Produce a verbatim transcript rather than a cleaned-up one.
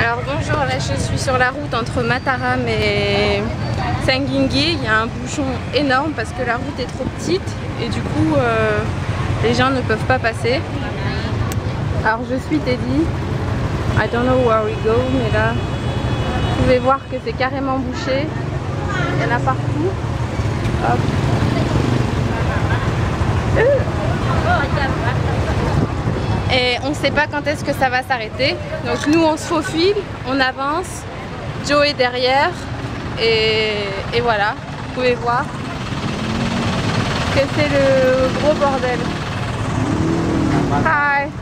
Alors bonjour, là je suis sur la route entre Mataram et Sengingi. Il y a un bouchon énorme parce que la route est trop petite et du coup euh, les gens ne peuvent pas passer. Alors je suis Teddy, I don't know where we go, mais là vous pouvez voir que c'est carrément bouché. Il y en a partout. Hop. Et on ne sait pas quand est-ce que ça va s'arrêter. Donc nous on se faufile, on avance. Joe est derrière. Et, et voilà, vous pouvez voir que c'est le gros bordel. Hi.